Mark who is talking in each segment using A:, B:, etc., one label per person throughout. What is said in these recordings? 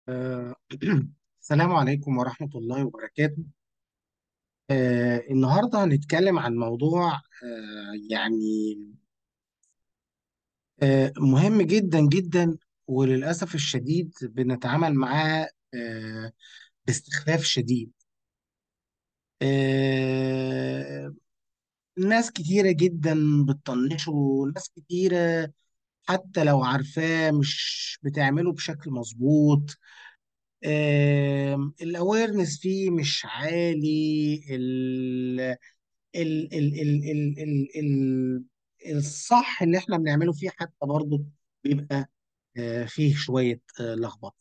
A: آه، السلام عليكم ورحمة الله وبركاته. النهاردة هنتكلم عن موضوع يعني مهم جدا جدا، وللأسف الشديد بنتعامل معاه باستخفاف شديد. آه، ناس كتيرة جدا بتطنشه، ناس كتيرة حتى لو عارفاه مش بتعمله بشكل مظبوط. الاويرنس فيه مش عالي. الصح اللي احنا بنعمله فيه حتى برضه بيبقى فيه شوية لخبطة.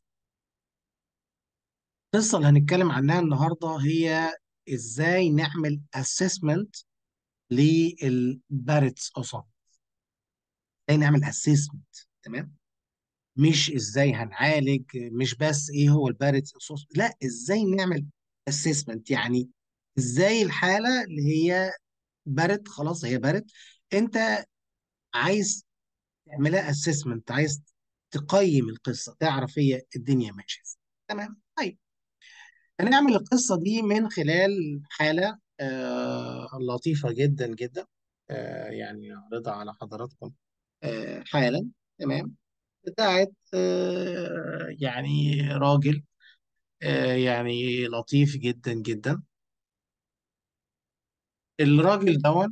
A: القصة اللي هنتكلم عنها النهاردة هي ازاي نعمل assessment للباريتس اصلا. ازاي نعمل assessment؟ تمام. مش ازاي هنعالج، مش بس ايه هو الباريتس اصلا، لا، ازاي نعمل assessment يعني ازاي الحالة اللي هي بارت، خلاص هي بارت، انت عايز تعملها اسسمنت، عايز تقيم القصه، تعرف هي الدنيا ماشيه ازاي. تمام. طيب، هنعمل القصه دي من خلال حاله لطيفه جدا جدا. يعني اعرضها على حضراتكم حالا. تمام. بتاعت يعني راجل يعني لطيف جدا جدا. الراجل ده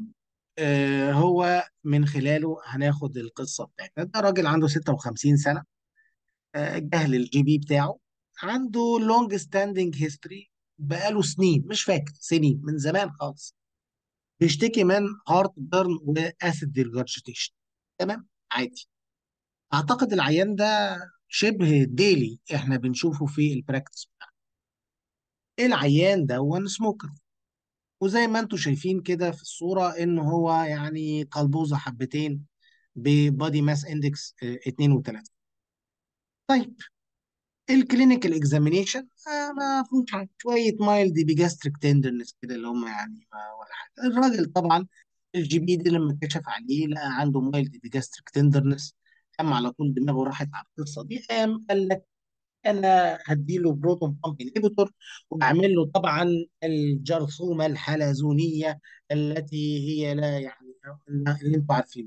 A: هو من خلاله هناخد القصة بتاعتنا. ده راجل عنده 56 سنة. جهل الجي بي بتاعه، عنده لونج ستاندنج هيستوري، بقاله سنين، مش فاكر سنين، من زمان خالص، بيشتكي من هارت بيرن واسيد ديرجرجيتيشن. تمام، عادي. اعتقد العيان ده شبه ديلي احنا بنشوفه في البراكتس. العيان ده هو سموكر، وزي ما انتم شايفين كده في الصورة ان هو يعني قلبوزة حبتين، ببادي ماس اندكس 2 و3. طيب، الكلينيكال اكزامينيشن ما فيهوش حاجه، شويه مايلد بيجاستريك تندرنس كده اللي هم يعني ما ولا حاجه. الراجل طبعا الجي بي دي لما كشف عليه لقى عنده مايلد بيجاستريك تندرنس، قام على طول دماغه راحت على القصه دي، قام قال لك انا هديله بروتون بامب انهبيتور، واعمل له طبعا الجرثومه الحلزونيه التي هي لا يعني اللي انتم عارفين.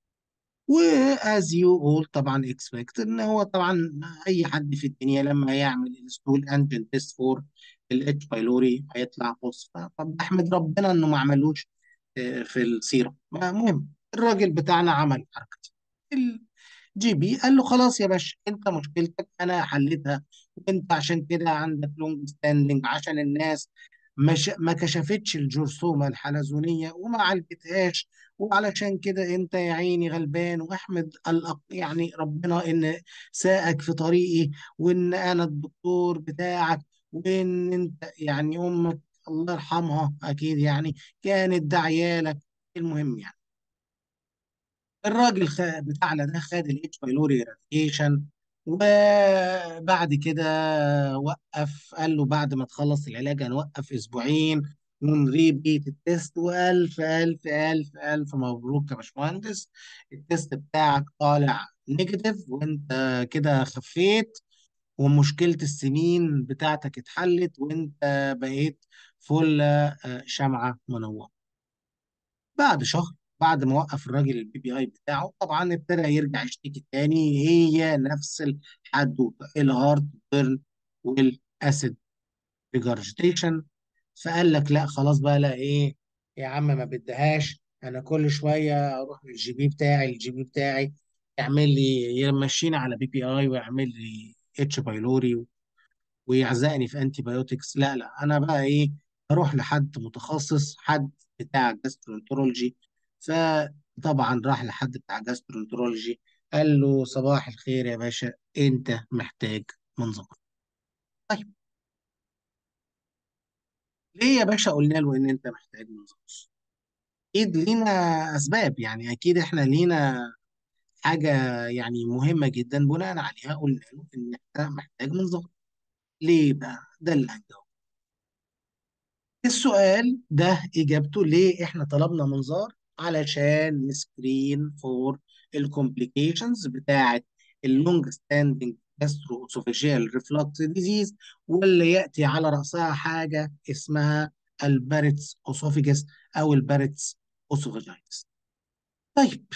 A: واز يو اول طبعا اكسبكت ان هو طبعا اي حد في الدنيا لما يعمل الستول انجن تيست فور الاتش بايلوري هيطلع بوزيتيف. طب احمد ربنا انه ما عملوش في السيرم. المهم الراجل بتاعنا عمل حركه. الجي بي قال له خلاص يا باشا، انت مشكلتك انا حليتها، وانت عشان كده عندك لونج ستاندنج عشان الناس مش ما كشفتش الجرثومه الحلزونيه وما عالجتهاش، وعلشان كده انت يا عيني غلبان، واحمد يعني ربنا ان ساءك في طريقي، وان انا الدكتور بتاعك، وان انت يعني امك الله يرحمها اكيد يعني كانت داعيالك. المهم يعني الراجل بتاعنا ده خد الاتش بايلوري راديشن، وبعد كده وقف، قال له بعد ما تخلص العلاج هنوقف اسبوعين ونريبيت التيست. والف الف الف الف مبروك يا باشمهندس، التيست بتاعك طالع نيجاتيف، وانت كده خفيت، ومشكلة السنين بتاعتك اتحلت، وانت بقيت فل شمعة منورة. بعد شهر، بعد ما وقف الراجل البي بي اي بتاعه، طبعا ابتدى يرجع يشتكي تاني، هي نفس الحدوته، الهارت بيرن والاسيد ريجرجيتيشن. فقال لك لا خلاص بقى، لا ايه يا عم ما بدهاش، انا كل شويه اروح للجي بي بتاعي، الجي بي بتاعي يعمل لي، يمشيني على بي بي اي ويعمل لي اتش بايلوري ويعزقني في انتي بايوتكس. لا لا، انا بقى ايه، اروح لحد متخصص، حد بتاع جاسترونترولوجي. فطبعا راح لحد بتاع جاسترونترولوجي، قال له صباح الخير يا باشا، انت محتاج منظار. طيب، ليه يا باشا قلنا له ان انت محتاج منظار؟ اكيد لينا اسباب، يعني اكيد احنا لينا حاجه يعني مهمه جدا بناء عليها قلنا له ان انت محتاج منظار. ليه بقى؟ ده اللي هنجاوب. السؤال ده إجابته ليه إحنا طلبنا منظار؟ علشان نسكرين فور الكومبليكيشنز بتاعة اللونج ستاندنج جاسترو اسوفيجيال ريفلكس ديزيز، واللي ياتي على راسها حاجه اسمها الباريتس اسوفيجس او الباريتس اسوفيجايتس. طيب،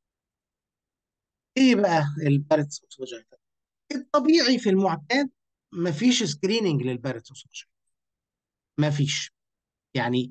A: ايه بقى الباريتس اسوفيجايتس؟ الطبيعي في المعتاد مفيش سكريننج للباريتس اسوفيجايتس، مفيش. يعني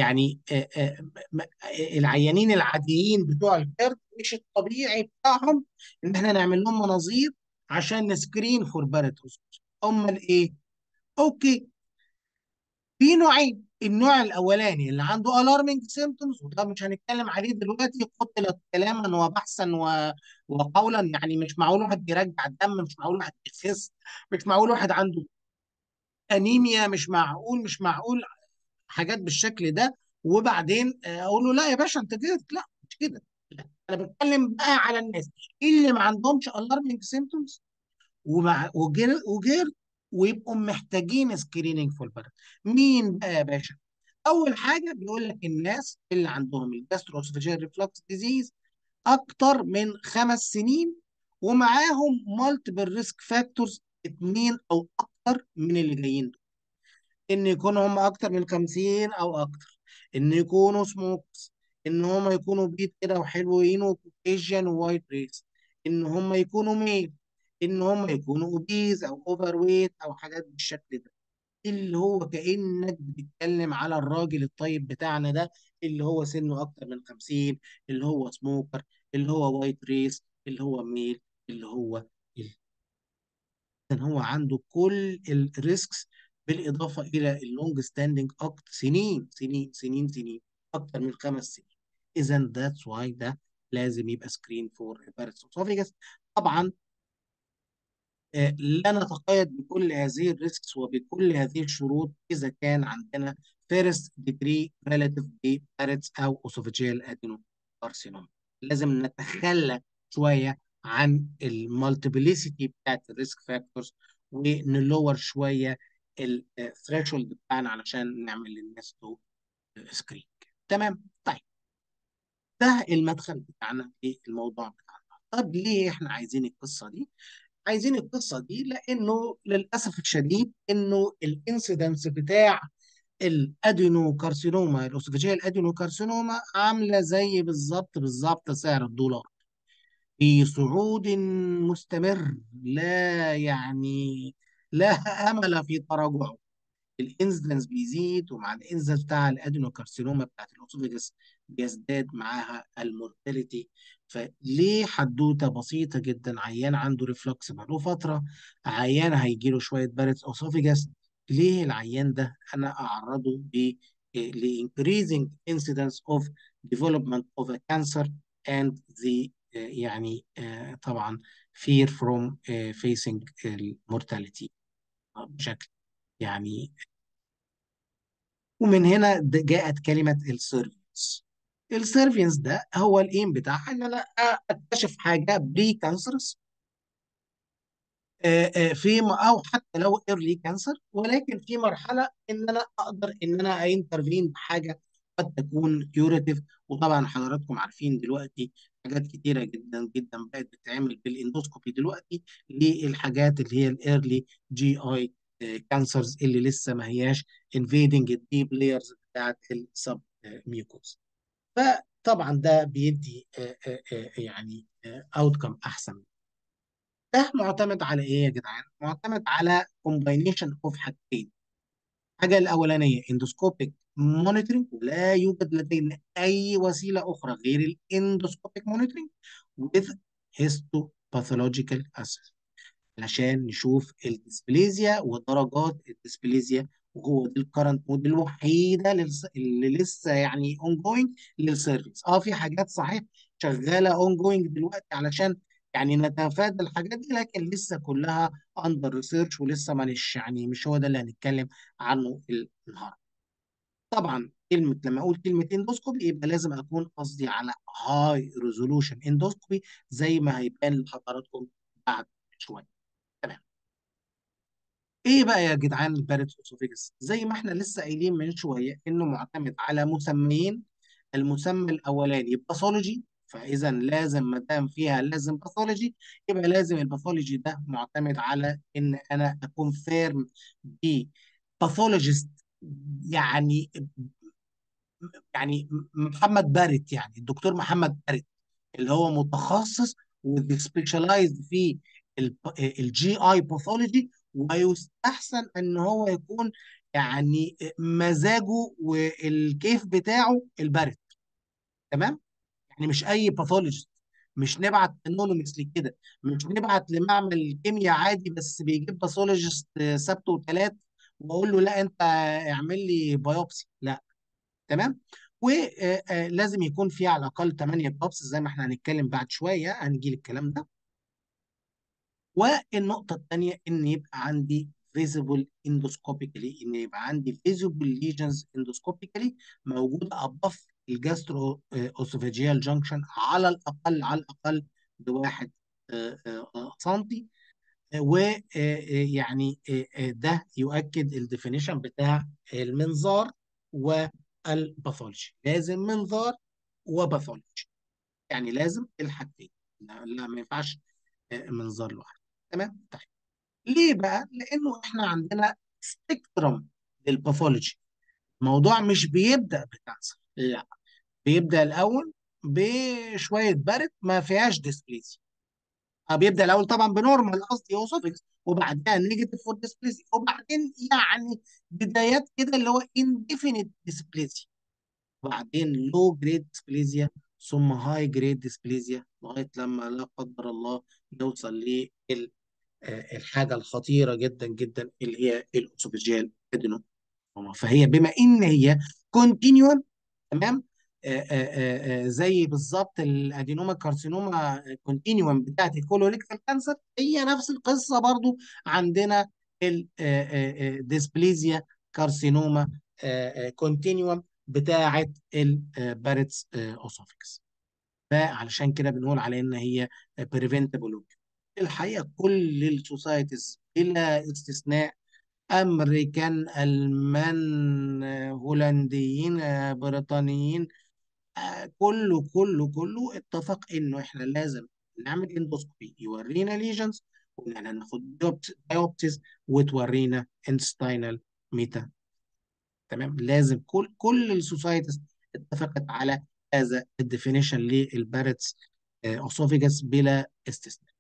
A: العيانين العاديين بتوع الكارد مش الطبيعي بتاعهم ان احنا نعمل لهم مناظير عشان نسكرين فور باريتوس. امال ايه؟ اوكي، في نوعين. النوع الاولاني اللي عنده الارمنج سيمبتومز، وده مش هنتكلم عليه دلوقتي، قتل كلاما وبحثا وقولا. يعني مش معقول واحد بيرجع الدم، مش معقول واحد بيخس، مش معقول واحد عنده انيميا، مش معقول حاجات بالشكل ده. وبعدين اقول له لا يا باشا انت كده، لا مش كده. لا. انا بتكلم بقى على الناس اللي ما عندهمش الارمنج سيمتومز وغير ويبقوا محتاجين سكريننج فور البرد. مين بقى يا باشا؟ اول حاجه بيقول لك الناس اللي عندهم الجاستروسوفيجيال ريفلكس ديزيز اكتر من 5 سنين، ومعاهم مالتيبل ريسك فاكتورز 2 او اكتر من اللي جايين، ان يكونوا هم اكتر من 50 او اكتر، ان يكونوا سموكس، ان هم يكونوا بيض كده وحلوين وكوكيجن ووايت ريس، ان هم يكونوا ميل، ان هم يكونوا اوبيز او اوفر ويت او حاجات بالشكل ده. اللي هو كأنك بتتكلم على الراجل الطيب بتاعنا ده، اللي هو سنه اكتر من 50، اللي هو سموكر، اللي هو وايت ريس، اللي هو ميل، اللي هو كان هو عنده كل الريسكس، بالاضافه الى اللونج ستاندنج اكتر، سنين سنين سنين سنين، اكتر من 5 سنين. اذا ذاتس واي ده لازم يبقى سكرين فور هيباتيتس اسوفيجاس. طبعا لا نتقيد بكل هذه الريسكس وبكل هذه الشروط اذا كان عندنا فيرست ديجري ريلاتيف باريتس او اسوفيجيال ادينو كارسينوما. لازم نتخلى شويه عن المالتيبليسيتي بتاعت الريسك فاكتورز، ونلور شويه الثريشولد بتاعنا علشان نعمل للناس تو سكرين. تمام. طيب، ده المدخل بتاعنا للموضوع بتاعنا. طب ليه احنا عايزين القصه دي؟ عايزين القصه دي لانه للاسف الشديد انه الانسيدنس بتاع الادينو كارسينوما، الاسوفيجيال الادينو كارسينوما، عامله زي بالظبط سعر الدولار في صعود مستمر، لا يعني لا امل في تراجعه. الانسدنس بيزيد، ومع الانسدنس بتاع الادينوكارسينوما بتاعت الاسوفيجس بيزداد معاها المورتاليتي. فليه؟ حدوته بسيطه جدا، عيان عنده ريفلكس بقاله فتره، عيان هيجي له شويه بارتس اسوفيجس. ليه العيان ده انا اعرضه ل increasing incidence of development of a cancer and the يعني طبعا fear from facing المورتاليتي بشكل يعني. ومن هنا جاءت كلمة السيرفينس. السيرفينس ده هو الايم بتاعها ان انا اكتشف حاجة بري كانسرس، في او حتى لو ايرلي كانسر، ولكن في مرحلة ان انا اقدر ان انا انترفين بحاجة قد تكون كيوريتيف. وطبعا حضراتكم عارفين دلوقتي حاجات كتيرة جدا جدا بقت بتتعمل بالاندوسكوبي دلوقتي للحاجات اللي هي الايرلي جي اي كانسرز، اللي لسه ما هياش انفيدنج الديب لايرز بتاعت السب ميوكوز. فطبعا ده بيدي يعني اوتكم احسن. ده معتمد على ايه يا جدعان؟ معتمد على كومباينيشن اوف حاجتين. الحاجه الاولانيه اندوسكوبيك مونيتورنج، ولا يوجد لدينا اي وسيله اخرى غير الاندوسكوبيك مونيتورنج، with histopathological assessment علشان نشوف الديسبليزيا ودرجات الديسبليزيا. وهو دي الكرنت مود الوحيده اللي لسه يعني اون جوينج للسيرفيس. في حاجات صحيح شغاله اون جوينج دلوقتي علشان يعني نتفادى الحاجات دي، لكن لسه كلها اندر ريسيرش، ولسه ماليش يعني مش هو ده اللي هنتكلم عنه النهارده. طبعا لما اقول كلمه اندوسكوبي يبقى لازم اكون قصدي على هاي ريزولوشن اندوسكوبي، زي ما هيبان لحضراتكم بعد شويه. تمام. ايه بقى يا جدعان الباريتس اوسوفيجس؟ زي ما احنا لسه قايلين من شويه انه معتمد على مسميين. المسمى الاولاني باثولوجي، فاذا لازم ما دام فيها لازم باثولوجي، يبقى لازم الباثولوجي ده معتمد على ان انا اكون فيرم بباثولوجيست. يعني محمد بارت، يعني الدكتور محمد بارت اللي هو متخصص وسبيشالايزد في الجي اي باثولوجي، ويستحسن ان هو يكون يعني مزاجه والكيف بتاعه البارت. تمام. يعني مش اي باثولوجيست، مش نبعت انونيمسلي كده، مش نبعت لمعمل كيمياء عادي بس بيجيب باثولوجيست سبت وثلاث واقول له لا انت اعمل لي بايوبسي، لا. تمام. ولازم يكون في على الاقل 8 بابس زي ما احنا هنتكلم بعد شويه، هنجي للكلام ده. والنقطه الثانيه ان يبقى عندي فيزيبل اندوسكوبيكالي، ان يبقى عندي فيزيبل ليجنز اندوسكوبيكالي موجوده ابف الجاسترو اوسوفاجيال جانكشن، على الاقل على الاقل بواحد سنتي. ويعني ده يؤكد الديفينيشن بتاع المنظار والباثولوجي. لازم منظار وباثولوجي، يعني لازم الحاجتين. لا, لا ما ينفعش منظار لوحده. تمام. طيب ليه بقى؟ لانه احنا عندنا سبيكترم للباثولوجي. الموضوع مش بيبدا بكانسر، لا، بيبدا الاول بشويه برد ما فيهاش ديسبليسيا. بيبدا الاول طبعا بنورمال، قصدي اوسوفيكس، وبعدين نيجاتيف فور ديسبليسيا، وبعدين يعني بدايات كده اللي هو انديفينيت ديسبليسيا، وبعدين لو جريد ديسبليزيا، ثم هاي جريد ديسبليزيا، لغايه لما لا قدر الله نوصل للحاجه الخطيره جدا جدا اللي هي الاوسوفيجيال ادينوما. فهي بما ان هي كونتينيوم، تمام، زي بالظبط الادينوما كارسينوما كونتينيوم بتاعت الكولوريكتال كانسر، هي نفس القصه برضو عندنا الديسبليزيا كارسينوما كونتينيوم بتاعت الباريتس اوسوفيكس. فعلشان كده بنقول على ان هي بريفنتبل. الحقيقه كل السوسايتيز بلا استثناء، امريكان، المان، هولنديين، بريطانيين، كله اتفق انه احنا لازم نعمل اندوسكوبي يورينا ليجنز، وان احنا ناخد بايوبسيز وتورينا انستاينال ميتا. تمام. لازم كل السوسايتيز اتفقت على هذا الديفينيشن للبارتس اوسوفيجاس بلا استثناء.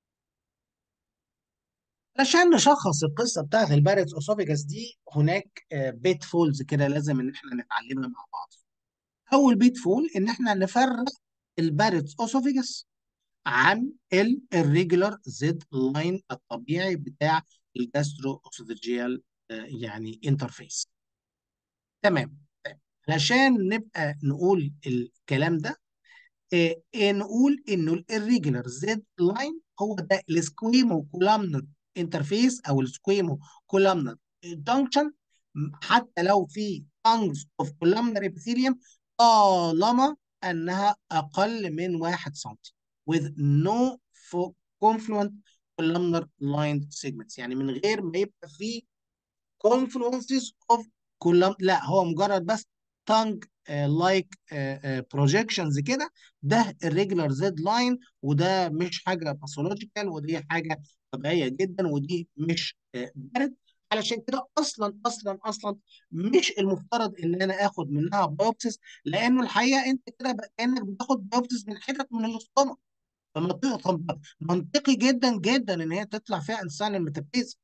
A: علشان نشخص القصه بتاعت البارتس اوسوفيجاس دي، هناك بيت فولز كده لازم ان احنا نتعلمها مع بعض. اول بيت فول ان احنا نفرق البارتس اوسوفيجاس عن الريجولار زد لاين الطبيعي بتاع الجاسترو اوسوفيجيال يعني انترفيس. تمام. طيب. علشان نبقى نقول الكلام ده، نقول انه الريجولار زد لاين هو ده السكويمو كولامنر انترفيس او السكويمو كولامنر جانكشن، حتى لو في تانجز اوف كولامنر ابيثيليوم، طالما انها اقل من 1 سم with no confluent columnar lined segments، يعني من غير ما يبقى في confluences of column، لا هو مجرد بس تانج لايك بروجيكشنز كده. ده الريجولار زد لاين، وده مش حاجه باثولوجيكال، ودي حاجه طبيعيه جدا، ودي مش برد. علشان كده اصلا مش المفترض ان انا اخد منها بايوبسيس، لانه الحقيقه انت كده كانك بتاخد بايوبسيس من حتت من الاستومك. منطقي جدا جدا ان هي تطلع فيها انسان الميتابيز،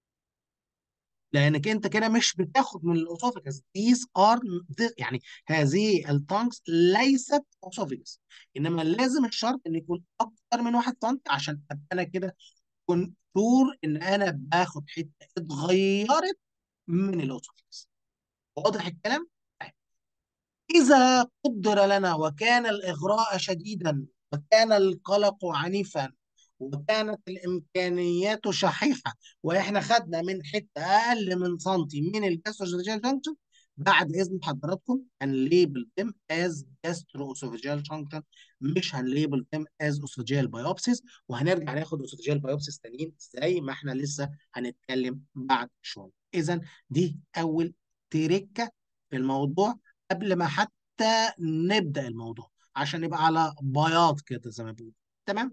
A: لانك انت كده مش بتاخد من الاسوفيجاس. these are يعني هذه التانكس ليست اسوفيجاس، انما لازم الشرط ان يكون اكتر من 1 سم عشان ابقى انا كده كنت شور ان انا باخد حته اتغيرت من الاسوفيجاس. واضح الكلام؟ طيب. إذا قدر لنا وكان الإغراء شديدا وكان القلق عنيفا وكانت الإمكانيات شحيحة، وإحنا خدنا من حتة أقل من سنتي من الجاستروجيال جانكشن، بعد إذن حضراتكم هنليبل them as gastroesophageal junction، مش هنليبل them as esophageal biopsies. وهنرجع ناخد esophageal biopsies تانيين زي ما إحنا لسه هنتكلم بعد شوية. إذا دي أول تركة في الموضوع قبل ما حتى نبدأ الموضوع، عشان يبقى على بياض كده زي ما بيقولوا. تمام.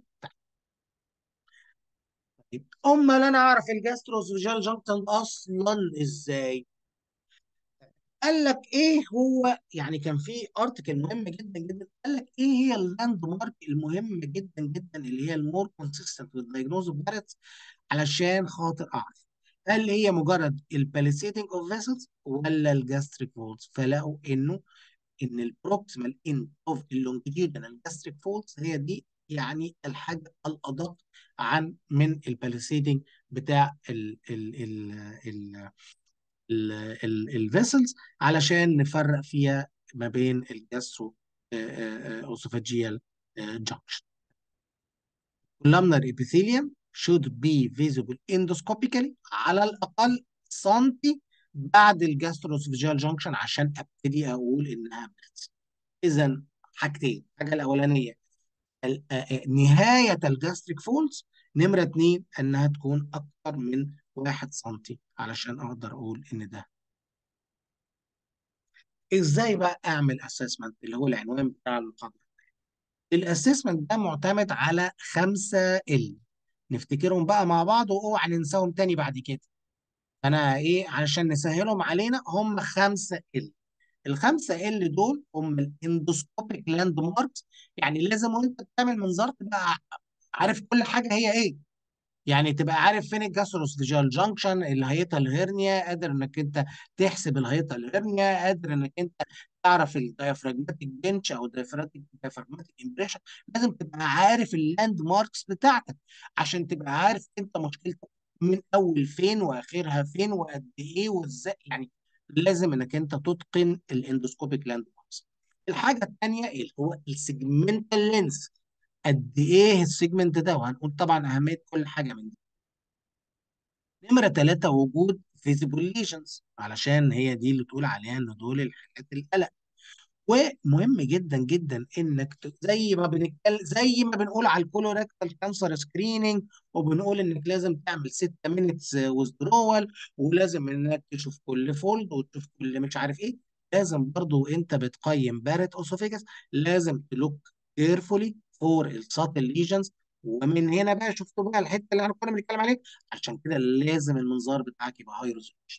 A: طيب امال انا اعرف الجاستروسوفيجال جانكشن اصلا ازاي؟ قال لك ايه هو، يعني كان في ارتكل مهم جدا جدا، قال لك ايه هي اللاند مارك المهمه جدا جدا اللي هي المور كونسيستنت والدايجنوز اوف بارتس، علشان خاطر اعرف هل هي مجرد الباليسيتنج اوف فيسلز ولا الجاستريك فولز. فلقوا ان البروكسيمال اند اوف اللونجيتودينال جاستريك فولز هي دي يعني الحاجه الادق عن من الباليسيتنج بتاع الفيسلز، علشان نفرق فيها ما بين الجاسترو اوسوفاجيال جانكشن. columnar epithelium should be visible endoscopically على الأقل سنتي بعد الجاستروسوفيجيال جانكشن عشان ابتدي اقول انها بريتس. اذا حاجتين، الحاجه الاولانيه نهايه الجاستريك فولز، نمره اتنين انها تكون اكتر من 1 سنتي علشان اقدر اقول ان ده. ازاي بقى اعمل اسسمنت اللي هو العنوان بتاع المحاضره؟ الاسسمنت ده معتمد على 5 ال، نفتكرهم بقى مع بعض واوعى ننساهم تاني بعد كده. انا ايه علشان نسهلهم علينا، هم 5 ال. ال5 دول هم الاندوسكوبيك لاند ماركس، يعني لازم وانت بتعمل منظار تبقى عارف كل حاجه هي ايه. يعني تبقى عارف فين الجاستروسوفيجيال جانكشن، الهيئه الهرنيا، قادر انك انت تحسب الهيئه الهرنيا، قادر انك انت تعرف الدايفراجماتيك بنش او دايفراجماتيك امبريشن. لازم تبقى عارف اللاند ماركس بتاعتك عشان تبقى عارف انت مشكلتك من اول فين واخرها فين وقد ايه وازاي. يعني لازم انك انت تتقن الاندوسكوبيك لاند ماركس. الحاجه الثانيه اللي هو السيجمنتال لينس، قد ايه السيجمنت ده، وهنقول طبعا اهميه كل حاجه من دي. نمره 3 وجود فيزيبل ليجنز، علشان هي دي اللي تقول عليها ان دول الحاجات القلق. ومهم جدا جدا انك زي ما بنتكلم، زي ما بنقول على الكولوريكتال كانسر سكريننج، وبنقول انك لازم تعمل 6 مينتس ويزدرول، ولازم انك تشوف كل فولد وتشوف كل مش عارف ايه. لازم برضو انت بتقيم بارت اوسوفيجاس لازم تلوك كيرفولي فور الساتل ليجنز. ومن هنا بقى شفتوا بقى الحته اللي احنا كنا بنتكلم عليها، عشان كده لازم المنظار بتاعك يبقى هاي ريزولوشن.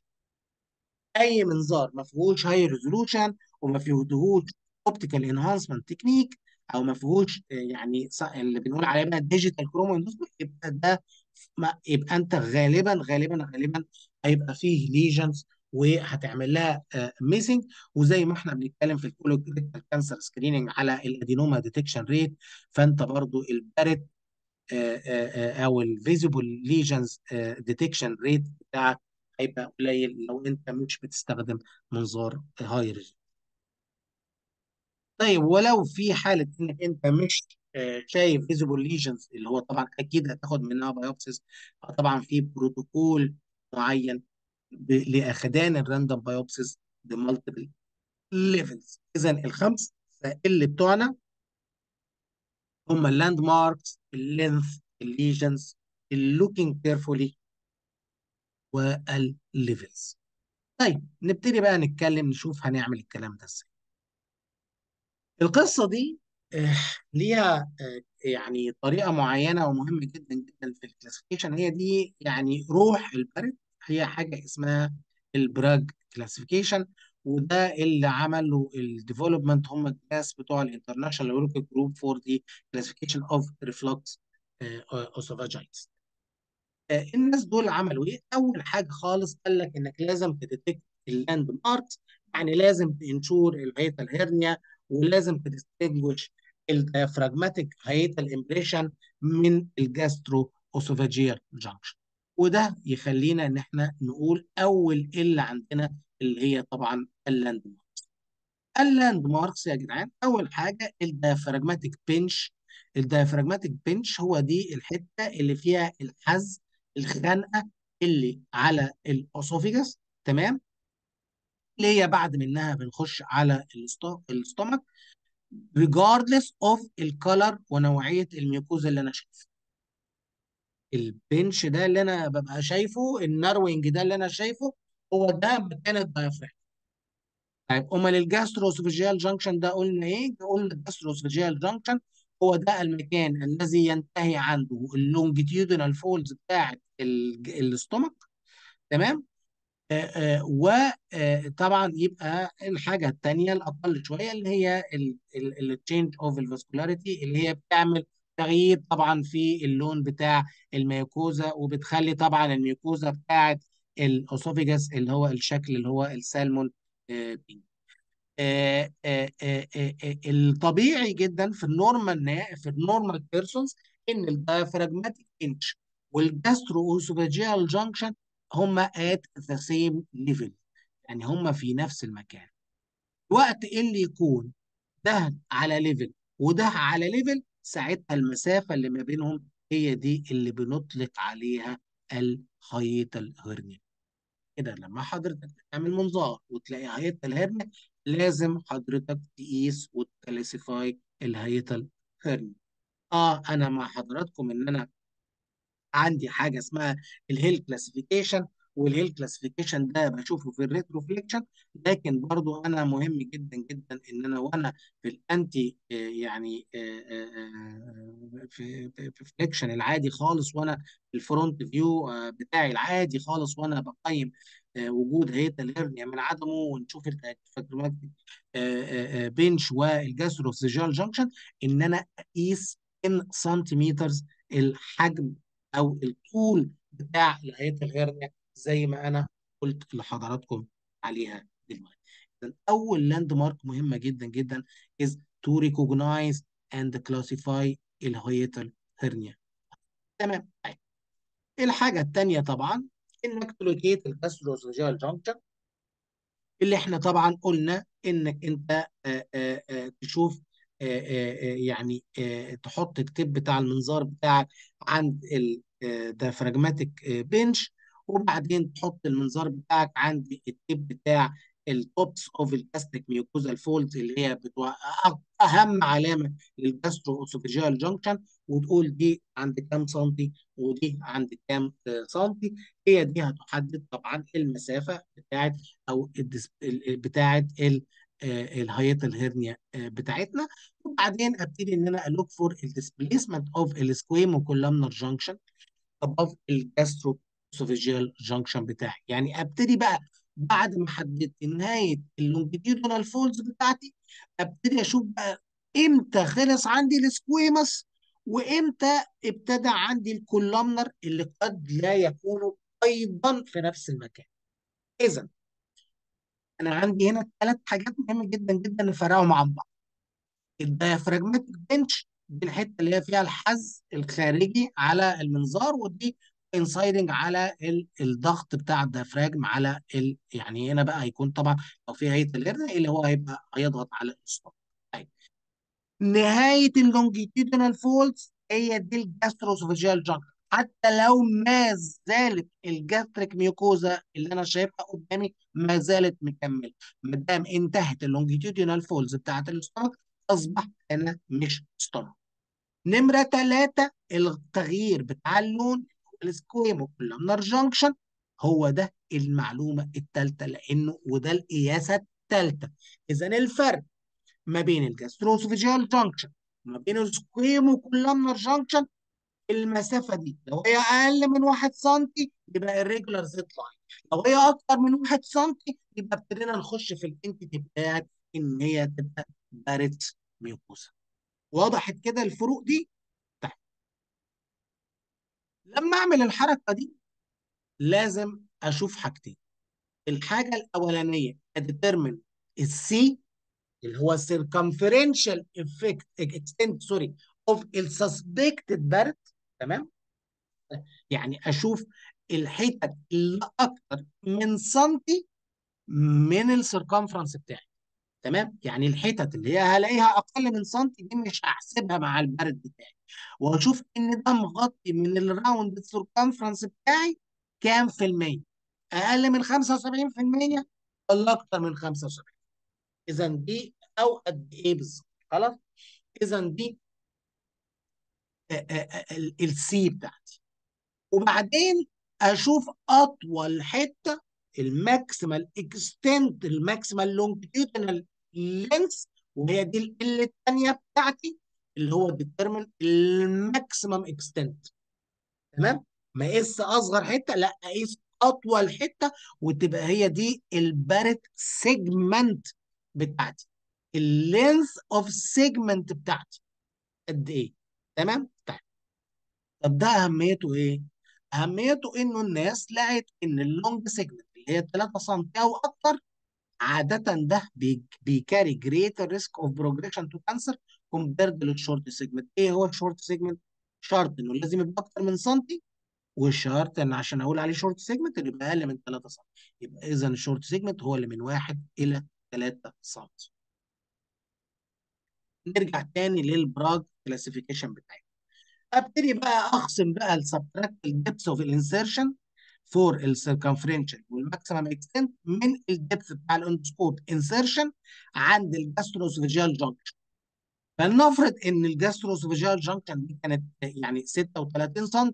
A: اي منظار ما فيهوش هاي ريزولوشن وما فيهوش اوبتيكال انهانسمنت تكنيك، او ما فيهوش يعني اللي بنقول عليه بقى ديجيتال كروما اندوسكوبي، يبقى ده يبقى انت غالبا هيبقى فيه ليجنز وهتعمل لها ميسنج. وزي ما احنا بنتكلم في الكولوكتال كانسر سكريننج على الادينوما ديتكشن ريت، فانت برضو البارت او الفيزيبل ليجنز ديتكشن ريت بتاعك هيبقى قليل لو انت مش بتستخدم منظار هاي ريزولوشن. طيب ولو في حاله انك انت مش شايف فيزيبل ليجنز، اللي هو طبعا اكيد هتاخد منها بايوبسيس. طبعا في بروتوكول معين لاخدان الراندوم بايوبسيس بمالتيبل ليفلز. اذا الخمس اللي بتوعنا هم اللاند ماركس، اللينث، الليجنز، اللوكينج كيرفولي، والليفلز. طيب نبتدي بقى نتكلم نشوف هنعمل الكلام ده ازاي. القصة دي آه، ليها يعني طريقة معينة ومهمة جدا جدا في الكلاسيفيكيشن. هي دي يعني روح البرد، هي حاجة اسمها البراج كلاسيفيكيشن. وده اللي عملوا الديفلوبمنت هم الناس بتوع الانترناشونال ورك جروب فور دي كلاسيفيكيشن اوف ريفلكس اوسوفاجايتس. الناس دول عملوا ايه؟ اول حاجه خالص قال لك انك لازم تديتكت اللاند ماركس، يعني لازم تنشور الهيئه الهرنيا، ولازم تدستنجوش الديافراجماتيك هيئه الامبريشن من الجاسترو اوسوفاجيال جانكشن. وده يخلينا ان احنا نقول اول اللي عندنا اللي هي طبعا اللاند ماركس. اللاند ماركس يا جدعان اول حاجه الديافراجماتيك بنش. الديافراجماتيك بنش هو دي الحته اللي فيها الحز، الخنقه اللي على الاسوفيجاس. تمام. اللي هي بعد منها بنخش على الاستومك، regardless of الكالر ونوعيه الميوكوزا اللي انا شايفها. البنش ده اللي انا ببقى شايفه، الناروينج ده اللي انا شايفه، هو ده مكان الديافراجم. طيب امال الجاستروسوفيجيال جانكشن ده قلنا ايه؟ قلنا الجاستروسوفيجيال جانكشن هو ده المكان الذي ينتهي عنده اللونجيتيودينال فولز بتاعت الاستومك. تمام. وطبعا يبقى الحاجه الثانيه الاقل شويه اللي هي التشينج اوف الفاسكولاريتي، اللي هي بتعمل تغيير طبعا في اللون بتاع الميوكوزا، وبتخلي طبعا الميوكوزا بتاعت الاسوفيجاس اللي هو الشكل اللي هو السالمون بينك. الطبيعي جدا في النورمال بيرسونز ان الدايفراجماتيك انش والجاسترو اوسوفاجيال جانكشن هما ات ذا سيم ليفل، يعني هما في نفس المكان. وقت اللي يكون ده على ليفل وده على ليفل، ساعتها المسافه اللي ما بينهم هي دي اللي بنطلق عليها الهايتال هيرنيا. كده لما حضرتك تعمل منظار وتلاقي هيئة الهرنة، لازم حضرتك تقيس وتكلاسيفاي الهيئة الهرنة. انا مع حضراتكم ان انا عندي حاجه اسمها الهيل كلاسيفيكيشن، والهيل كلاسيفيكيشن ده بشوفه في الريتروفليكشن. لكن برضو انا مهم جدا جدا ان انا وانا في الانتي يعني في فليكشن العادي خالص، وانا في الفرونت فيو بتاعي العادي خالص، وانا بقيم وجود هيئه الهرنيا من عدمه، ونشوف الفاكروماتيك بنش والجاستروسيجال جانكشن، ان انا اقيس ان سنتيمتر الحجم او الطول بتاع لغايه الهرنيا زي ما انا قلت لحضراتكم عليها دلوقتي. إذن اول لاند مارك مهمه جدا جدا is to recognize and classify الهيئه الهرنيا. تمام. طيب. الحاجه الثانيه طبعا انك تلوكيت الجاستروسوجيال جانكشن، اللي احنا طبعا قلنا انك انت تشوف يعني تحط التيب بتاع المنظار بتاعك عند الديافراجماتيك بنش، وبعدين تحط المنظار بتاعك عند التيب بتاع التوبس اوف الجاستريك ميوكوزال فولد، اللي هي اهم علامه للجاسترو اوسوفيجيال جانكشن، وتقول دي عند كام سنتي ودي عند كام سنتي. هي دي هتحدد طبعا المسافه بتاعت او بتاعه الهيئه الهرنيا بتاعتنا. وبعدين ابتدي ان انا الوك فور الديسبيسمنت اوف السكويمو كولامنر جانكشن اباف الجاسترو اسوفيجيال جانكشن بتاعي. يعني ابتدي بقى بعد ما حددت نهايه اللونجيتيودونال فولز بتاعتي، ابتدي اشوف بقى امتى خلص عندي السكويمس، وامتى ابتدى عندي الكولامنر اللي قد لا يكونوا ايضا في نفس المكان. اذا انا عندي هنا ثلاث حاجات مهمه جدا جدا نفرقهم عن بعض. الديافراجماتيك بنش دي الحته اللي هي فيها الحز الخارجي على المنظار، ودي انسايدنج على الضغط بتاع الديافراجم على يعني هنا بقى هيكون طبعا لو في هيئه الهرنه اللي هو هيبقى هيضغط على الاسطح. طيب. نهايه اللونجيتيودينال فولز هي دي الجاستروسوفيجيال جانكشن. حتى لو ما زالت الجاستريك ميوكوزا اللي انا شايفها قدامي ما زالت مكمله، ما دام انتهت اللونجيتيودينال فولز بتاعت الاستومك، اصبح انا مش ستومك. نمره ثلاثه التغيير بتاع اللون، السكويمو كولامنر جانكشن، هو ده المعلومه الثالثه، لانه وده القياسه الثالثه. اذا الفرق ما بين الجاستروسوفيجيال جانكشن وما بين السكويمو كولامنر جانكشن، المسافه دي لو هي اقل من 1 سم يبقى الريجولار زيت لاين، لو هي اكتر من 1 سم يبقى ابتدينا نخش في الانتيتي بتاعت ان هي تبقى بارت ميوكوسا. وضحت كده الفروق دي؟ طيب. لما اعمل الحركه دي لازم اشوف حاجتين. الحاجه الاولانيه اديترمن السي اللي هو circumferential effect extent سوري اوف السسبكتد بارت. تمام. يعني اشوف الحتت اللي اكتر من سنتي من السيركمفرنس بتاعي. تمام. يعني الحتت اللي هي هلاقيها اقل من سنتي دي مش هحسبها مع البرد بتاعي، واشوف ان ده مغطي من الراوند السيركمفرنس بتاعي كام في المية، اقل من 75% ولا اكتر من 75. اذا دي او قد ايه بالظبط. خلاص. اذا دي السي بتاعتي. وبعدين اشوف اطول حته الماكسيمال اكستنت، الماكسيمال لونجيتيودنال لينث، وهي دي ال الثانيه بتاعتي اللي هو ديترمين الماكسيمم اكستنت. تمام. ما اقيس اصغر حته، لا اقيس اطول حته، وتبقى هي دي البارت سيجمنت بتاعتي، اللينث اوف سيجمنت بتاعتي قد ايه. تمام. طيب، طب ده اهميته ايه؟ اهميته انه الناس لقت ان اللونج سيجمنت اللي هي 3 سم او اكتر، عاده ده بيكاري جريتر ريسك اوف بروجريشن تو كانسر كومبيرد للشورت سيجمنت. ايه هو الشورت سيجمنت؟ شرط انه لازم يبقى اكتر من سنتي، والشرط ان عشان اقول عليه شورت سيجمنت اللي يبقى اقل من 3 سم. يبقى اذا الشورت سيجمنت هو اللي من 1 الى 3 سم. نرجع تاني للبراج كلاسيفيكيشن بتاعي. ابتدي بقى اخصم بقى السبتراكت الدبس اوف الانسيرشن فور السيركمفرنشال والماكسيمم اكستنت من الدبس بتاع الاندوسكوب انسيرشن عند الجاستروسوفيجيال جانكشن. فلنفرض ان الجاستروسوفيجيال جانكشن دي كانت يعني 36 سم،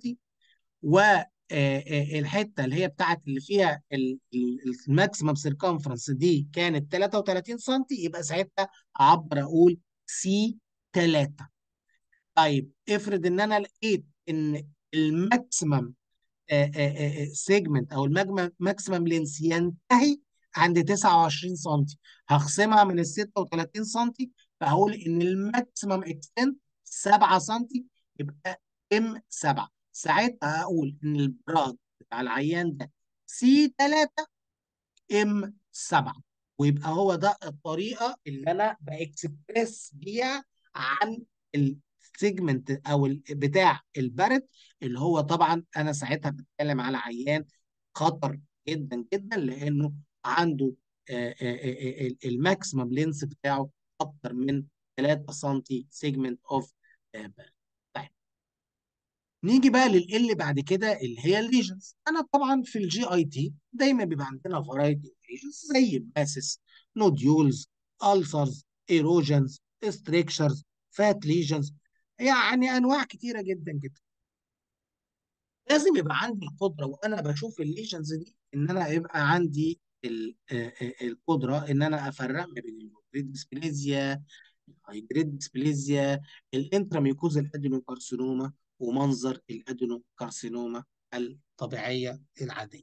A: والحته اللي هي بتاعت اللي فيها الماكسيمم سيركمفرنس دي كانت 33 سم، يبقى ساعتها اعبر اقول سي 3. طيب افرض ان انا لقيت ان الماكسيمم سيجمنت او الماكسيمم لينس ينتهي عند 29 سم، هخصمها من ال 36 سم، فهقول ان الماكسيمم اكستنت 7 سم، يبقى ام 7. ساعتها هقول ان البراج بتاع العيان ده سي 3 ام 7. ويبقى هو ده الطريقه اللي انا باكسبريس بيها عن السيجمنت او بتاع البرد، اللي هو طبعا انا ساعتها بتكلم على عيان خطر جدا جدا، لانه عنده الماكسيمم لينس بتاعه اكتر من 3 سم سيجمنت اوف. طيب، نيجي بقى للإل بعد كده اللي هي الليجنز. انا طبعا في الجي اي تي دايما بيبقى عندنا فرايتي ليجنز زي باسس، نوديولز، ألسرز، ايروجنز، ستريكشرز، فات ليجنز، يعني انواع كتيره جدا جدا. لازم يبقى عندي القدره وانا بشوف الليجنز دي ان انا يبقى عندي القدره ان انا افرق ما بين الجريد ديسبليزيا، الهايبريد ديسبليزيا، الانتراميوكوز الادينوكارسينوما، ومنظر الادينوكارسينوما الطبيعيه العاديه.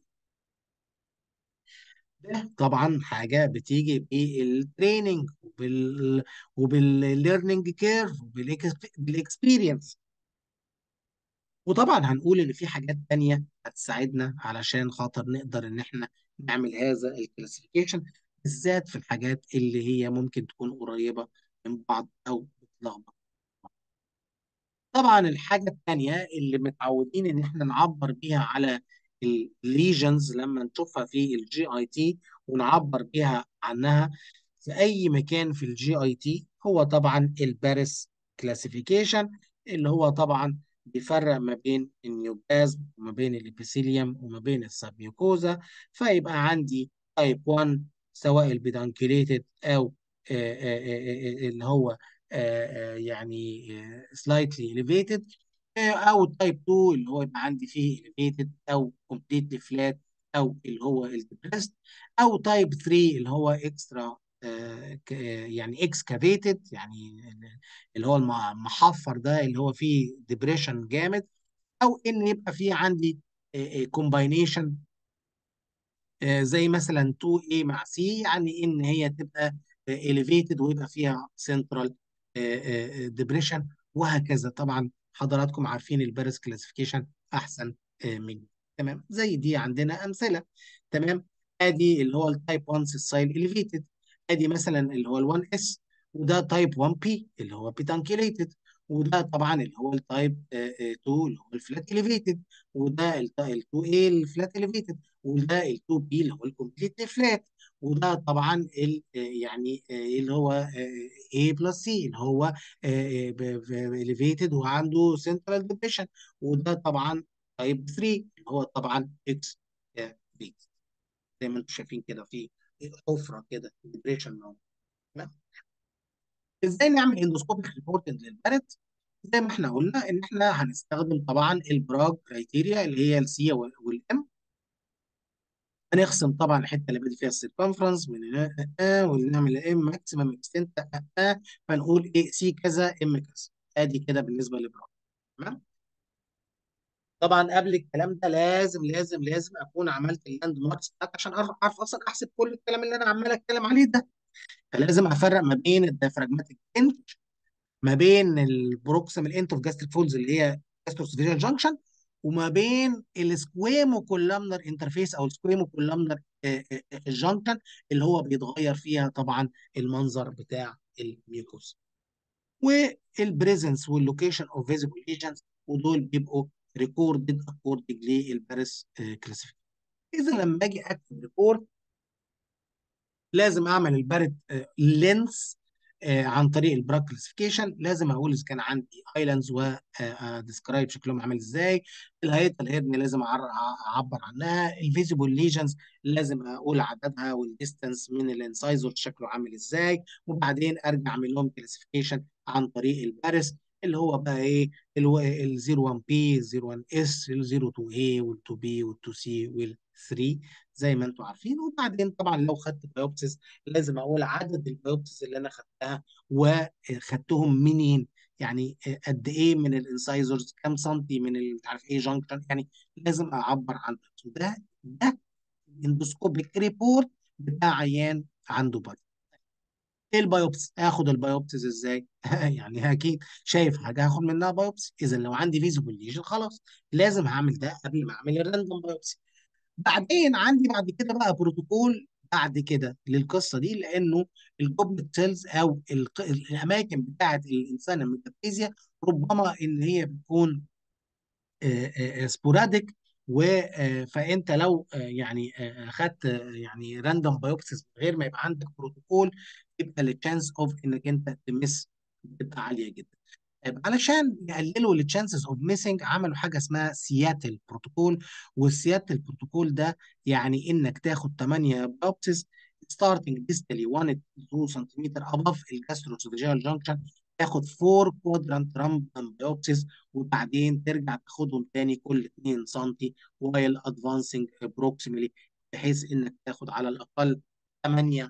A: ده طبعا حاجه بتيجي بالتريننج وبالليرنينج كيرف وبالاكسبيرينس. وطبعا هنقول ان في حاجات تانية هتساعدنا علشان خاطر نقدر ان احنا نعمل هذا الكلاسيفيكيشن، بالذات في الحاجات اللي هي ممكن تكون قريبة من بعض او بتلخبط. طبعا الحاجة التانية اللي متعودين ان احنا نعبر بيها على الليجنز لما نشوفها في الجي اي تي ونعبر بيها عنها في اي مكان في الجي اي تي، هو طبعا الباريس كلاسيفيكيشن، اللي هو طبعا بيفرق ما بين النيوبلازم وما بين الابيثيليوم وما بين السبميوكوزا. فيبقى عندي تايب 1 سواء البيدانكيليتد او اللي هو يعني سلايتلي elevated، او تايب 2 اللي هو يبقى عندي فيه elevated او completely flat، او اللي هو الديبريست، او تايب 3 اللي هو اكسترا يعني اكسكافيتد، يعني اللي هو المحفر ده اللي هو فيه ديبريشن جامد، او ان يبقى فيه عندي كومباينيشن زي مثلا 2A مع C، يعني ان هي تبقى elevated ويبقى فيها central depression، وهكذا. طبعا حضراتكم عارفين البارس كلاسيفيكيشن احسن مني. تمام. زي دي عندنا امثله. تمام. ادي اللي هو التايب 1 سيسايل elevated، ادي مثلا اللي هو ال 1S، وده تايب 1P اللي هو بيتانكيليتد، وده طبعا اللي هو التايب 2 اللي هو الفلات elevated، وده ال 2A الفلات elevated، وده ال 2 بي اللي هو الكومبليت فلات، وده طبعا يعني اللي هو A بلس سي اللي هو elevated وعنده سنترال ديبريشن، وده طبعا تايب 3 اللي هو طبعا اكس بي. زي ما انتم شايفين كده في حفره كده ديبريشن موجود. تمام. ازاي نعمل اندوسكوبيك ريبورتنج للبرد؟ زي ما احنا قلنا ان احنا هنستخدم طبعا البراج كرايتيريا اللي هي السي والام. هنخصم طبعا الحته اللي بادئ فيها السيركمفرنس ونعمل ام ماكسيمم اكستنت فنقول ايه سي كذا ام كذا. ادي كده بالنسبه للبراءه. تمام. طبعا قبل الكلام ده لازم اكون عملت اللاند ماركس بتاعتي عشان اعرف اصلا احسب كل الكلام اللي انا عمال اتكلم عليه ده. فلازم افرق ما بين الديافراجماتيك انت، ما بين البروكسيمال انت اوف جاستريك فولز اللي هي جاستروسوفيجيال جانكشن، وما بين السكويمو كولامنر انترفيس او السكويمو كولامنر الجانكشن اللي هو بيتغير فيها طبعا المنظر بتاع الميوكوس، والبريزنس واللوكيشن اوف فيزيبل ليجنز، ودول بيبقوا ريكوردد اكوردنج للباريس كلاسيفيكيشن. اذا لما اجي اكتب ريبورت لازم اعمل البارت لينس عن طريق البراك كلاسيفيكيشن. لازم اقول اذا كان عندي ايلاندز وديسكرايب شكلهم عامل ازاي. الهيئه الهرن لازم اعبر عنها. الفيزيبل ليجنز لازم اقول عددها والديستانس من الانسايزور شكله عامل ازاي. وبعدين ارجع اعمل لهم كلاسيفيكيشن عن طريق البارس اللي هو بقى ايه ال 01 بي، ال 01 اس، ال 02 اي، وال 2 بي، وال 2 سي، وال 3 زي ما انتم عارفين. وبعدين طبعا لو خدت بايوبسيس لازم اقول عدد البايوبسيس اللي انا خدتها وخدتهم منين، يعني قد ايه من الانسايزرز، كام سنتي من مش عارف ايه جانكشن، يعني لازم اعبر عن ده اندوسكوبيك ريبورت بتاع عيان عنده بايوبسي. ايه البايوبسي؟ اخد البايوبسيز ازاي؟ يعني اكيد شايف حاجه هاخد منها بايوبسي. اذا لو عندي فيزيبل ليجن خلاص لازم هعمل ده قبل ما اعمل الراندوم بايوبسي. بعدين عندي بعد كده بقى بروتوكول بعد كده للقصه دي، لانه الجوبلت سيلز او الاماكن بتاعه الانسان الميتافيزيا ربما ان هي بتكون سبوراديك. فانت لو يعني خدت يعني راندوم بايوبسيس من غير ما يبقى عندك بروتوكول، يبقى التشانس اوف انك انت تمس بتبقى عاليه جدا. طيب علشان يقللوا التشانسز اوف ميسنج عملوا حاجه اسمها سياتل بروتوكول. والسياتل بروتوكول ده يعني انك تاخد 8 بايوبسيز ستارتنج ديستالي 1 2 سنتيمتر اباف الجاستروسوفيجيال جانكشن، تاخد 4 كوادرانت راندوم بايوبسيز، وبعدين ترجع تاخدهم تاني كل 2 سم وايل ادفانسنج بروكسيمالي، بحيث انك تاخد على الاقل 8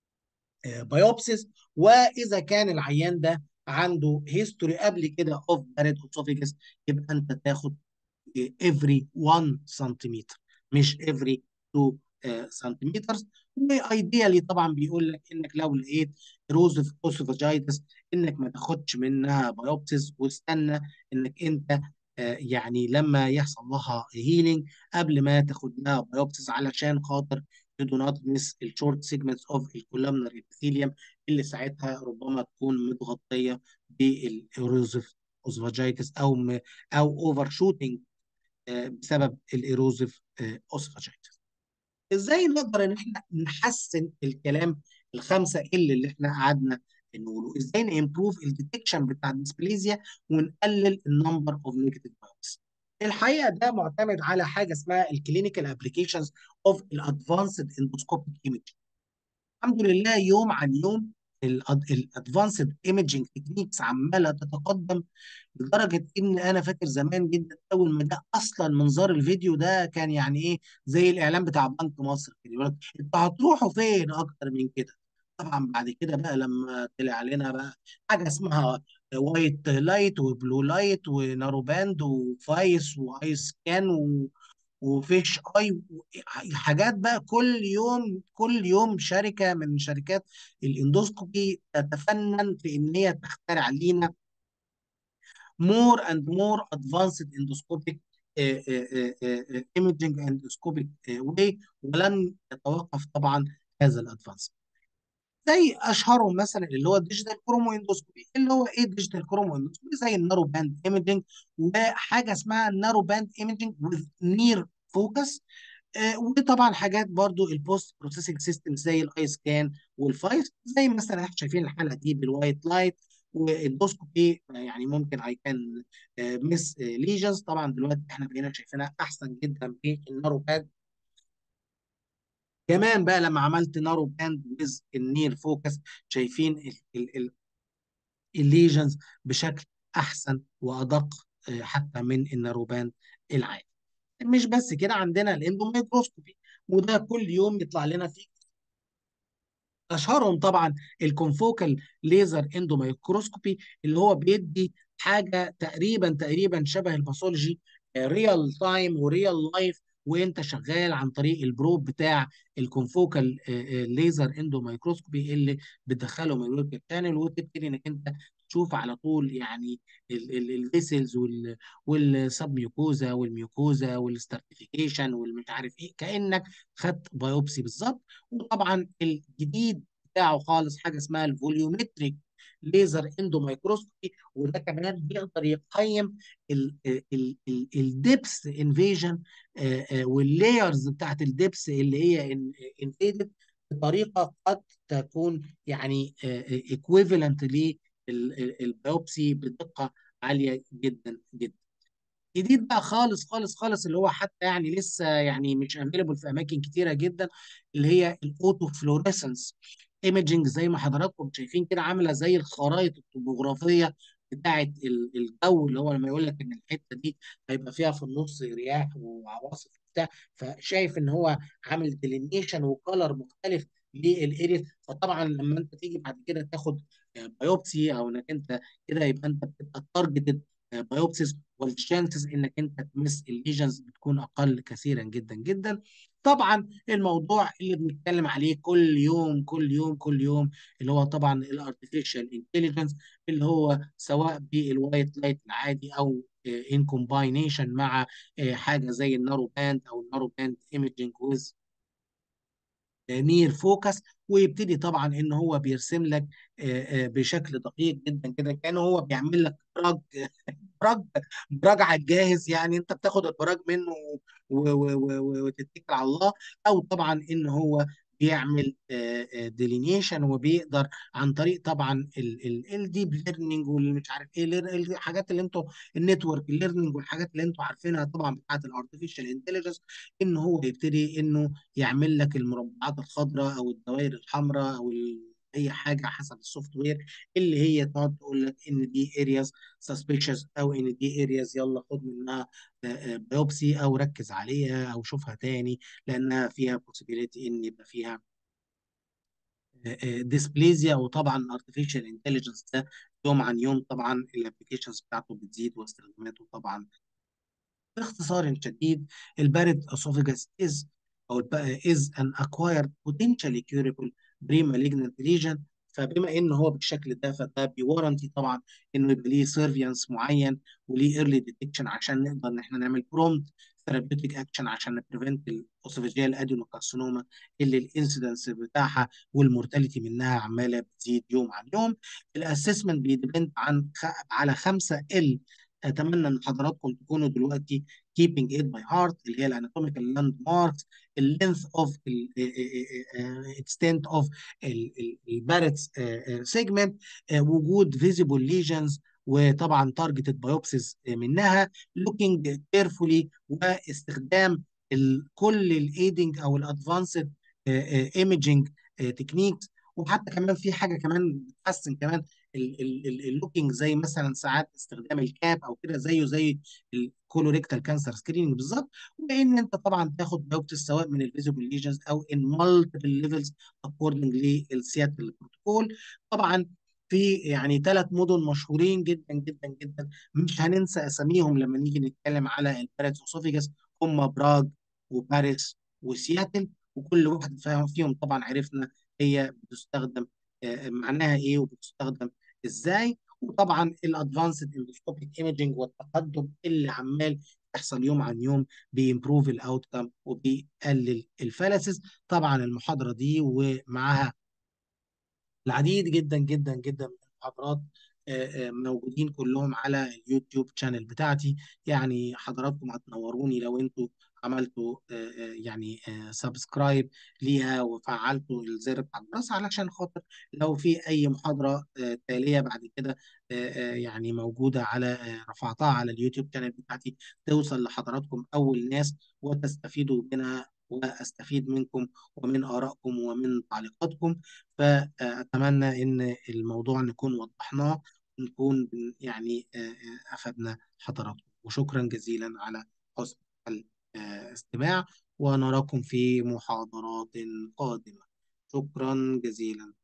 A: بايوبسيس. واذا كان العيان ده عنده هيستوري قبل كده اوف باريت اوسوفيجس يبقى انت تاخد every 1 سنتيمتر مش every 2 سنتيمتر. وايديالي طبعا بيقول لك انك لو لقيت ايروزيف اوسوفاجيتس انك ما تاخدش منها بايوبسيس، واستنى انك انت يعني لما يحصل لها هيلينج قبل ما تاخد لها بايوبسيس، علشان خاطر you do not miss الشورت سيجمنتس اوف الكولامنر ابيثيليوم اللي ساعتها ربما تكون متغطيه بالايروزيف اوسوفاجيتس او اوفر شوتنج بسبب الايروزيف اوسفاجيتس. ازاي نقدر ان احنا نحسن الكلام الخمسه اللي احنا قعدنا نقوله؟ ازاي نمبروف الديتكشن بتاع الديسبليزيا ونقلل النمبر اوف نيجاتيف بايوبسي؟ الحقيقه ده معتمد على حاجه اسمها الكلينيكال ابلكيشنز اوف الادفانسد اندوسكوبيك ايمج. الحمد لله يوم عن يوم الادفانسد ايمجنج تكنيكس عماله تتقدم، لدرجه ان انا فاكر زمان جدا اول ما جه اصلا منظار الفيديو ده كان يعني ايه زي الاعلان بتاع بنك مصر كده، يقول لك انتوا هتروحوا فين اكتر من كده. طبعا بعد كده بقى لما طلع علينا بقى حاجه اسمها وايت لايت وبلو لايت ونارو باند وفايس وايس كان وفيش اي حاجات بقى كل يوم شركه من شركات الاندوسكوبي تتفنن في ان هي تخترع لينا more and more advanced endoscopic imaging endoscopic way. ولن يتوقف طبعا هذا الادفانس. زي اشهرهم مثلا اللي هو الديجيتال كرومو اندوسكوبي. اللي هو ايه الديجيتال كرومو اندوسكوبي؟ زي النارو باند ايمجنج، وحاجه اسمها النارو باند ايمجنج وذ نير فوكس. وطبعا حاجات برضو البوست بروسيسنج سيستم زي الاي سكان والفايس، زي مثلا احنا شايفين الحلقه دي بالوايت لايت والاندوسكوبي. يعني ممكن اي كان مس ليجنز. طبعا دلوقتي احنا بقينا شايفينها احسن جدا بالنارو باند. كمان بقى لما عملت نارو باند ويز النير فوكس شايفين الليجنز بشكل احسن وادق حتى من النارو باند العادي. مش بس كده، عندنا الاندوميكروسكوبي. وده كل يوم يطلع لنا فيه. اشهرهم طبعا الكونفوكال ليزر اندوميكروسكوبي، اللي هو بيدي حاجه تقريبا شبه الباثولوجي، ريال تايم وريال لايف، وانت شغال عن طريق البروب بتاع الكونفوكال ليزر اندوميكروسكوبي اللي بتدخله من الويب شانل، وتبتدي انك انت تشوف على طول يعني الفيسلز والسب ميوكوزا والميوكوزا والستراتيفيكيشن والمش عارف ايه، كانك خدت بايوبسي بالظبط. وطبعا الجديد بتاعه خالص حاجه اسمها الفوليومتريك ليزر اندوميكروسكوبي، وده كمان بيقدر يقيم الدبس انفيجن واللايرز بتاعت الدبس اللي هي انفيدد بطريقه قد تكون يعني ايكويفالنت للبيوبسي بدقه عاليه جدا جدا. جديد بقى خالص خالص خالص، اللي هو حتى يعني لسه يعني مش افيلبل في اماكن كتيره جدا، اللي هي الاوتو فلوريسنس ايمجنج. زي ما حضراتكم شايفين كده، عامله زي الخرائط الطبوغرافيه بتاعه الجو، اللي هو لما يقول لك ان الحته دي هيبقى فيها في النص رياح وعواصف وبتاع، فشايف ان هو عامل ديلينيشن وكالر مختلف للاريا. فطبعا لما انت تيجي بعد كده تاخد بايوبسي، او انك انت كده يبقى انت بتبقى تارجتد بايوبسيز، والشانسز انك انت تمس الليجنز بتكون اقل كثيرا جدا جدا. طبعا الموضوع اللي بنتكلم عليه كل يوم كل يوم كل يوم، اللي هو طبعا الارتفيشال انتليجنس، اللي هو سواء بالوايت لايت العادي، او ان كومباينيشن مع حاجه زي النارو باند او النارو باند ايمجنج ويز نير فوكس، ويبتدي طبعا ان هو بيرسم لك بشكل دقيق جدا كده، كانه هو بيعمل لك براج براج على الجاهز. يعني انت بتاخد البراج منه وتتكل على الله. او طبعا ان هو بيعمل ديلينيشن، وبيقدر عن طريق طبعا الديب ليرنينج والمش عارف ايه الحاجات اللي انتوا النتورك ليرنينج والحاجات اللي انتوا عارفينها طبعا بتاعت الارتفيشال انتليجنس، ان هو يبتدي انه يعمل لك المربعات الخضراء او الدوائر الحمراء او اي حاجه حسب السوفت وير، اللي هي تقعد تقول لك ان دي ارياز سسبيشس، او ان دي ارياز يلا خد منها بيوبسي، او ركز عليها او شوفها تاني لانها فيها possibility ان يبقى فيها ديسبليزيا. وطبعا artificial intelligence ده يوم عن يوم طبعا الابلكيشنز بتاعته بتزيد واستخداماته طبعا. باختصار شديد، البارد esophagus is an acquired potentially curable pre-malignant lesion. فبما ان هو بالشكل ده، فده بيورنتي طبعا انه يبقى ليه سيرفيانس معين وليه ايرلي ديتكشن، عشان نقدر ان احنا نعمل برومت ثيرابيوتيك اكشن عشان نبريفنت الاوسوفيجيال ادينوكارسينوما، اللي الانسيدنس بتاعها والمورتاليتي منها عماله بتزيد يوم عن يوم. الاسسمنت بيديبند على 5 ال. اتمنى ان حضراتكم تكونوا دلوقتي keeping it by heart، اللي هي الاناتوميكال لاند ماركس، اللينث اوف اكستنت اوف البارتس سيجمنت، وجود فيزيبل ليجنز، وطبعا تارجتد بايوبسيز منها، looking carefully، واستخدام كل الايدنج او الادفانسد ايمجنج تكنيكس. وحتى كمان في حاجه كمان بتحسن كمان اللوكينج، زي مثلا ساعات استخدام الكاب او كده، زيه زي الكولوريكتال كانسر سكريننج بالظبط. وان انت طبعا تاخد بايوبسي سواء من الفيزيبل ليجنز او ان مالتيبل ليفلز اكوردنج للسياتل بروتوكول. طبعا في يعني 3 مدن مشهورين جدا جدا جدا، مش هننسى اساميهم لما نيجي نتكلم على الباريس اوسوفيجاس، هم براغ وباريس وسياتل. وكل واحد فيهم طبعا عرفنا هي بتستخدم معناها ايه وبتستخدم ازاي. وطبعا الادفانسد اندوسكوبيك ايمجنج والتقدم اللي عمال يحصل يوم عن يوم بيمبروف الاوت كام وبيقلل الفلسس. طبعا المحاضره دي ومعاها العديد جدا جدا جدا من المحاضرات موجودين كلهم على اليوتيوب شانل بتاعتي. يعني حضراتكم هتنوروني لو انتوا عملتوا يعني سبسكرايب ليها وفعلتوا الزر بتاع الجرس، علشان خاطر لو في اي محاضرة تالية بعد كده يعني موجودة على رفعتها على اليوتيوب شانل بتاعتي، توصل لحضراتكم أول ناس وتستفيدوا منها، وأستفيد منكم ومن آرائكم ومن تعليقاتكم. فأتمنى إن الموضوع نكون وضحناه، ونكون يعني أفدنا حضراتكم، وشكرا جزيلا على حسن استماع، ونراكم في محاضرات قادمة. شكرا جزيلا.